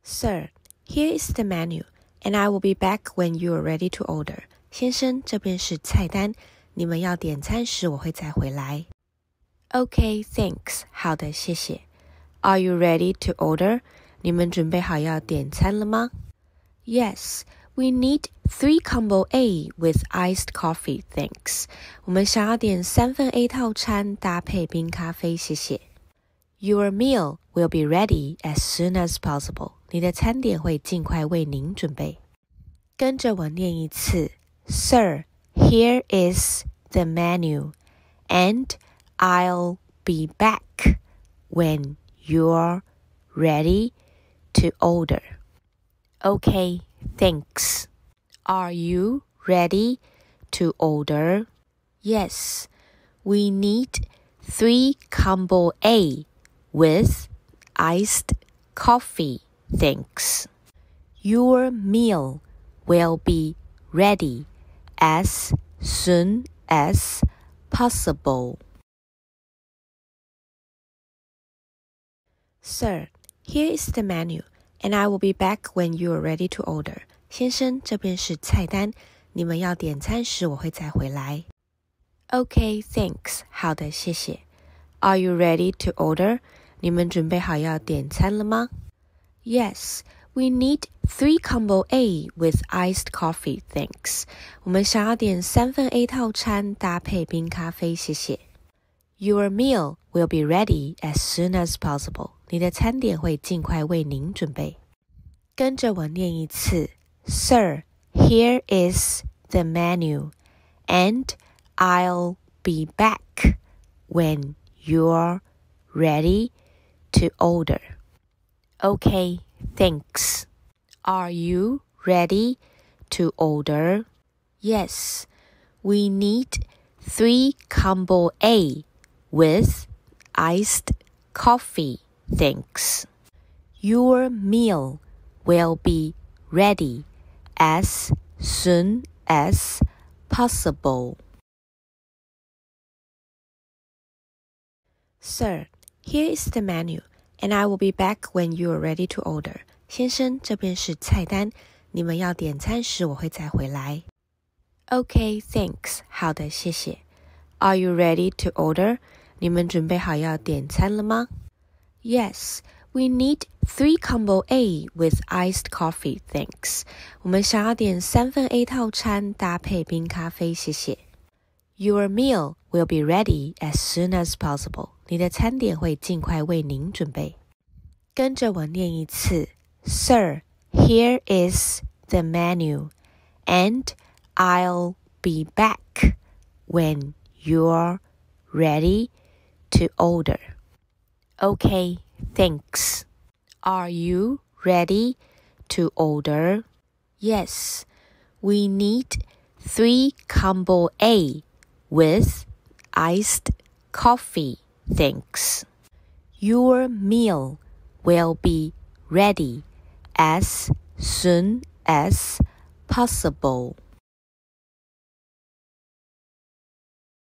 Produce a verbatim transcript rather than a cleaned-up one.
Sir, here is the menu, and I will be back when you are ready to order. 先生，这边是菜单，你们要点餐时我会再回来。Okay, thanks. 好的，谢谢。Are you ready to order? 你们准备好要点餐了吗？ Yes, we need three combo A with iced coffee, thanks. 我们想要点三份 A 套餐搭配冰咖啡，谢谢。Your meal will be ready as soon as possible. 你的餐点会尽快为您准备。跟着我念一次 Sir, here is the menu, and I'll be back when you're ready to order. Okay, thanks. Are you ready to order? Yes, we need three combo A with iced coffee, thanks. Your meal will be ready as soon as possible. Sir, here is the menu, and I will be back when you are ready to order. 先生，这边是菜单，你们要点餐时我会再回来。Okay, thanks. 好的，谢谢。Are you ready to order? 你们准备好要点餐了吗？ Yes, we need three combo A with iced coffee, thanks. 我们想要点三份 A 套餐搭配冰咖啡，谢谢。Your meal will be ready as soon as possible. 你的餐点会尽快为您准备。跟着我念一次 Sir, here is the menu, and I'll be back when you're ready to order. Okay, thanks. Are you ready to order? Yes, we need three combo A with iced coffee, thanks. Your meal will be ready as soon as possible. Sir, here is the menu, and I will be back when you are ready to order. 先生，这边是菜单，你们要点餐时我会再回来。Okay, thanks. 好的，谢谢。Are you ready to order? 你们准备好要点餐了吗？ Yes, we need three combo A with iced coffee, thanks. 我们想要点三份 A 套餐搭配冰咖啡，谢谢。Your meal will be ready as soon as possible. 你的餐点会尽快为您准备。跟着我念一次 Sir, here is the menu, and I'll be back when you're ready to order. Okay, thanks. Are you ready to order? Yes, we need three combo A with iced coffee, thanks. Your meal will be ready as soon as possible.